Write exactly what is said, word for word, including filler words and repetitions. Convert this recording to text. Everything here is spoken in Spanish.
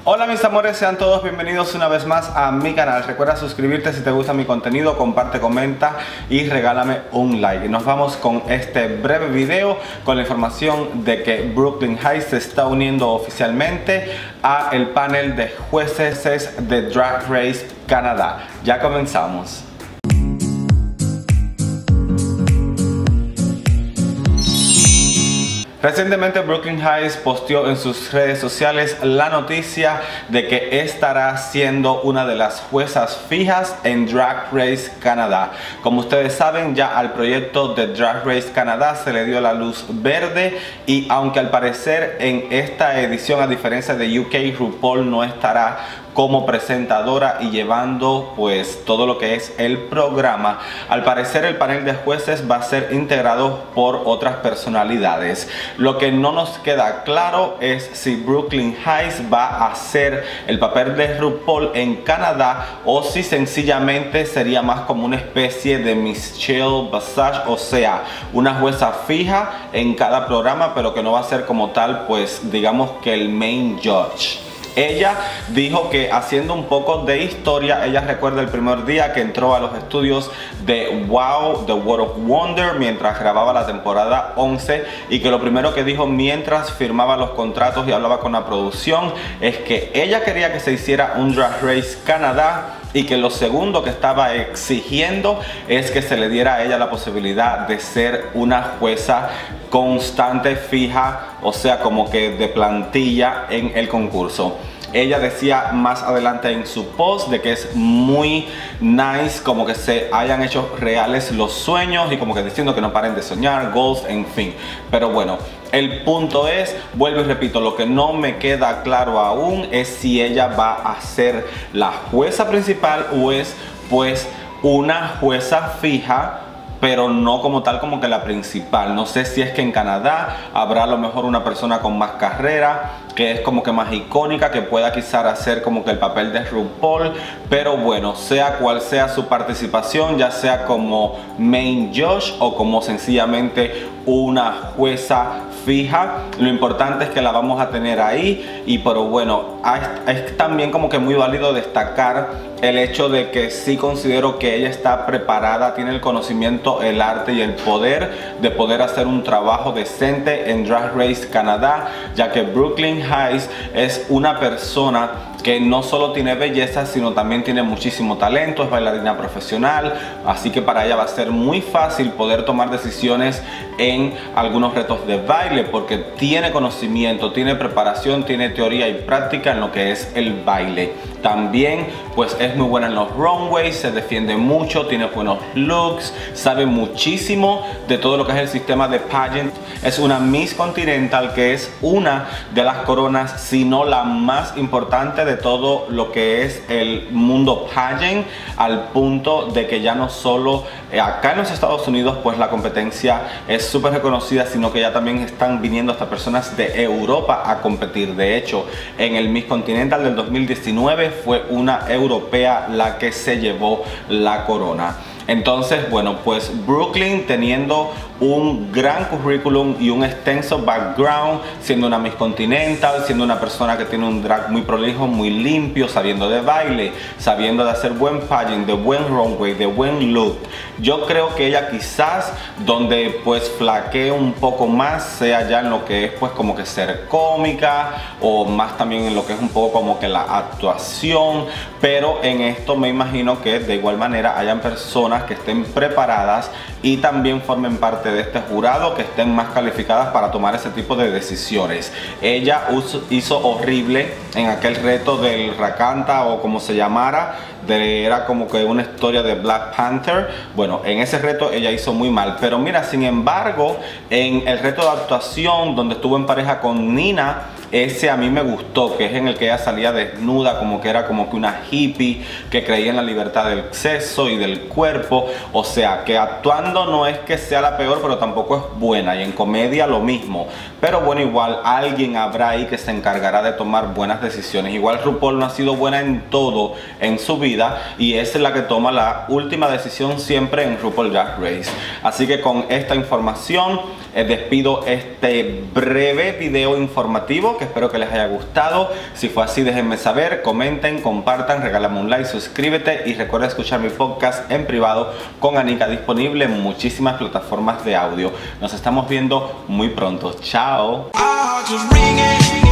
Hola mis amores, sean todos bienvenidos una vez más a mi canal. Recuerda suscribirte si te gusta mi contenido, comparte, comenta y regálame un like. Y nos vamos con este breve video con la información de que Brooklyn Heights se está uniendo oficialmente a el panel de jueces de Drag Race Canadá. Ya comenzamos. Recientemente Brooklyn Heights posteó en sus redes sociales la noticia de que estará siendo una de las juezas fijas en Drag Race Canadá. Como ustedes saben, ya al proyecto de Drag Race Canadá se le dio la luz verde, y aunque al parecer en esta edición, a diferencia de U K, RuPaul no estará como presentadora y llevando pues todo lo que es el programa, al parecer el panel de jueces va a ser integrado por otras personalidades. Lo que no nos queda claro es si Brooklyn Heights va a hacer el papel de RuPaul en Canadá o si sencillamente sería más como una especie de Michelle Visage, o sea, una jueza fija en cada programa, pero que no va a ser como tal, pues digamos que el main judge. Ella dijo que, haciendo un poco de historia, ella recuerda el primer día que entró a los estudios de WOW, The World of Wonder, mientras grababa la temporada once, y que lo primero que dijo mientras firmaba los contratos y hablaba con la producción es que ella quería que se hiciera un Drag Race Canadá, y que lo segundo que estaba exigiendo es que se le diera a ella la posibilidad de ser una jueza constante, fija, o sea, como que de plantilla en el concurso. Ella decía más adelante en su post de que es muy nice como que se hayan hecho reales los sueños, y como que diciendo que no paren de soñar, goals, en fin. Pero bueno, el punto es, vuelvo y repito, lo que no me queda claro aún es si ella va a ser la jueza principal o es pues una jueza fija, pero no como tal como que la principal. No sé si es que en Canadá habrá a lo mejor una persona con más carrera, que es como que más icónica, que pueda quizás hacer como que el papel de RuPaul. Pero bueno, sea cual sea su participación, ya sea como main judge o como sencillamente una jueza fija, lo importante es que la vamos a tener ahí. Y pero bueno, es también como que muy válido destacar el hecho de que sí considero que ella está preparada, tiene el conocimiento, el arte y el poder de poder hacer un trabajo decente en Drag Race Canadá, ya que Brooklyn Heights es una persona que no solo tiene belleza, sino también tiene muchísimo talento, es bailarina profesional, así que para ella va a ser muy fácil poder tomar decisiones en algunos retos de baile, porque tiene conocimiento, tiene preparación, tiene teoría y práctica en lo que es el baile. También pues es muy buena en los runways, se defiende mucho, tiene buenos looks, sabe muchísimo de todo lo que es el sistema de pageant. Es una Miss Continental, que es una de las coronas, si no la más importante de todo lo que es el mundo pageant, al punto de que ya no solo acá en los Estados Unidos pues la competencia es súper reconocida, sino que ya también están viniendo hasta personas de Europa a competir. De hecho, en el Miss Continental del dos mil diecinueve fue una europea la que se llevó la corona. Entonces, bueno, pues Brooklyn, teniendo un gran currículum y un extenso background, siendo una Miss Continental, siendo una persona que tiene un drag muy prolijo, muy limpio, sabiendo de baile, sabiendo de hacer buen pageant, de buen runway, de buen look, yo creo que ella quizás donde pues flaquee un poco más sea ya en lo que es pues como que ser cómica, o más también en lo que es un poco como que la actuación. Pero en esto me imagino que de igual manera hayan personas que estén preparadas y también formen parte de este jurado, que estén más calificadas para tomar ese tipo de decisiones. Ella hizo horrible en aquel reto del Rakanta, o como se llamara, de, era como que una historia de Black Panther. Bueno, en ese reto ella hizo muy mal. Pero mira, sin embargo, en el reto de actuación donde estuvo en pareja con Nina, ese a mí me gustó, que es en el que ella salía desnuda, como que era como que una hippie que creía en la libertad del sexo y del cuerpo. O sea, que actuando no es que sea la peor, pero tampoco es buena, y en comedia lo mismo. Pero bueno, igual alguien habrá ahí que se encargará de tomar buenas decisiones. Igual RuPaul no ha sido buena en todo en su vida, y es la que toma la última decisión siempre en RuPaul Drag Race. Así que con esta información eh, despido este breve video informativo que espero que les haya gustado. Si fue así, déjenme saber, comenten, compartan, regálame un like, suscríbete y recuerda escuchar mi podcast en privado con Anika, disponible en muchísimas plataformas de audio. Nos estamos viendo muy pronto. Chao.